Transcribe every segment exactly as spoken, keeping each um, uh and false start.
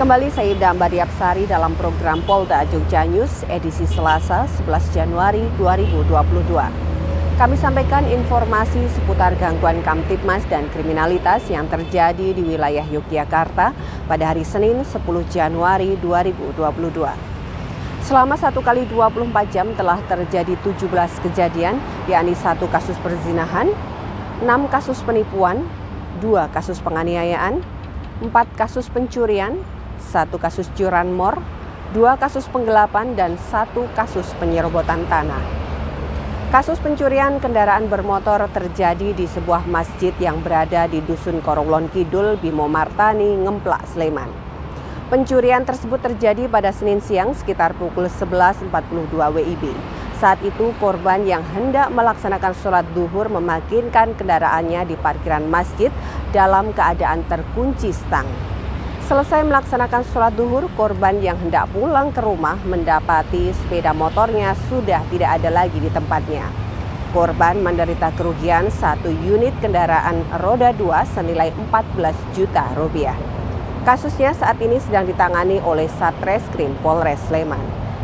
Kembali saya Ida Mbak Diapsari dalam program Polda Jogja News edisi Selasa sebelas Januari dua ribu dua puluh dua. Kami sampaikan informasi seputar gangguan Kamtibmas dan kriminalitas yang terjadi di wilayah Yogyakarta pada hari Senin sepuluh Januari dua ribu dua puluh dua. Selama satu kali dua puluh empat jam telah terjadi tujuh belas kejadian, yakni satu kasus perzinahan, enam kasus penipuan, dua kasus penganiayaan, empat kasus pencurian, satu kasus curanmor, dua kasus penggelapan, dan satu kasus penyerobotan tanah. Kasus pencurian kendaraan bermotor terjadi di sebuah masjid yang berada di Dusun Korowlon Kidul, Bimo Martani, Ngemplak, Sleman. Pencurian tersebut terjadi pada Senin siang sekitar pukul sebelas empat puluh dua W I B. Saat itu korban yang hendak melaksanakan sholat duhur memakinkan kendaraannya di parkiran masjid dalam keadaan terkunci stang. Selesai melaksanakan sholat duhur, korban yang hendak pulang ke rumah mendapati sepeda motornya sudah tidak ada lagi di tempatnya. Korban menderita kerugian satu unit kendaraan roda dua senilai empat belas juta rupiah. Kasusnya saat ini sedang ditangani oleh Satreskrim Polres Sleman.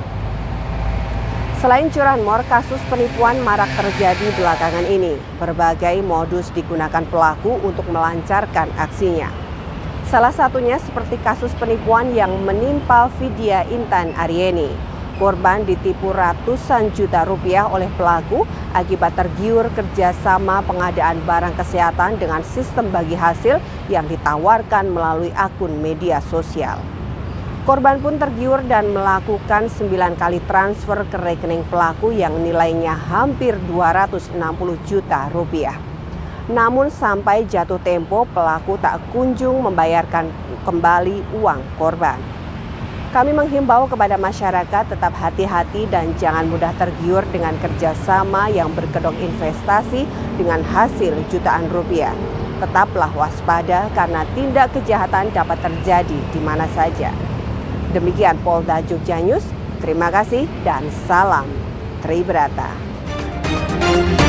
Selain curanmor, kasus penipuan marak terjadi belakangan ini. Berbagai modus digunakan pelaku untuk melancarkan aksinya. Salah satunya seperti kasus penipuan yang menimpa Vidya Intan Aryeni. Korban ditipu ratusan juta rupiah oleh pelaku akibat tergiur kerjasama pengadaan barang kesehatan dengan sistem bagi hasil yang ditawarkan melalui akun media sosial. Korban pun tergiur dan melakukan sembilan kali transfer ke rekening pelaku yang nilainya hampir dua ratus enam puluh juta rupiah. Namun sampai jatuh tempo pelaku tak kunjung membayarkan kembali uang korban. Kami menghimbau kepada masyarakat tetap hati-hati dan jangan mudah tergiur dengan kerjasama yang berkedok investasi dengan hasil jutaan rupiah. Tetaplah waspada karena tindak kejahatan dapat terjadi di mana saja. Demikian Polda Jogja News, terima kasih dan salam Tribrata.